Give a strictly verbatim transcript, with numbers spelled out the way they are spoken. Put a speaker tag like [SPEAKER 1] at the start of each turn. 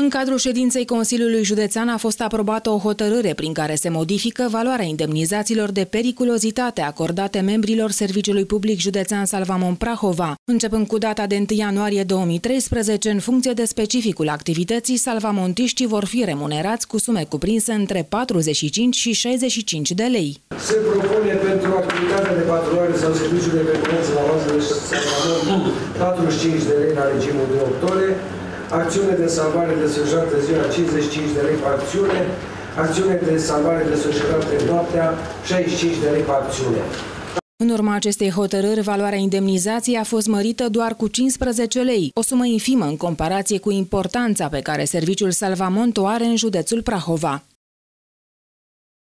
[SPEAKER 1] În cadrul ședinței Consiliului Județean a fost aprobată o hotărâre prin care se modifică valoarea indemnizațiilor de periculozitate acordate membrilor Serviciului Public Județean Salvamon Prahova, începând cu data de întâi ianuarie două mii treisprezece, în funcție de specificul activității, salvamontiștii vor fi remunerați cu sume cuprinse între patruzeci și cinci și șaizeci și cinci de lei.
[SPEAKER 2] Se propune pentru activitatea de patrulare sau serviciul de permanență la bază de salvamont patruzeci și cinci de lei la regimul de opt ore, acțiune de salvare desfășurată ziua cincizeci și cinci de lei pe acțiune, acțiune de salvare desfășurată noaptea șaizeci și cinci de lei pe acțiune.
[SPEAKER 1] În urma acestei hotărâri, valoarea indemnizației a fost mărită doar cu cincisprezece lei, o sumă infimă în comparație cu importanța pe care serviciul Salvamont o are în județul Prahova.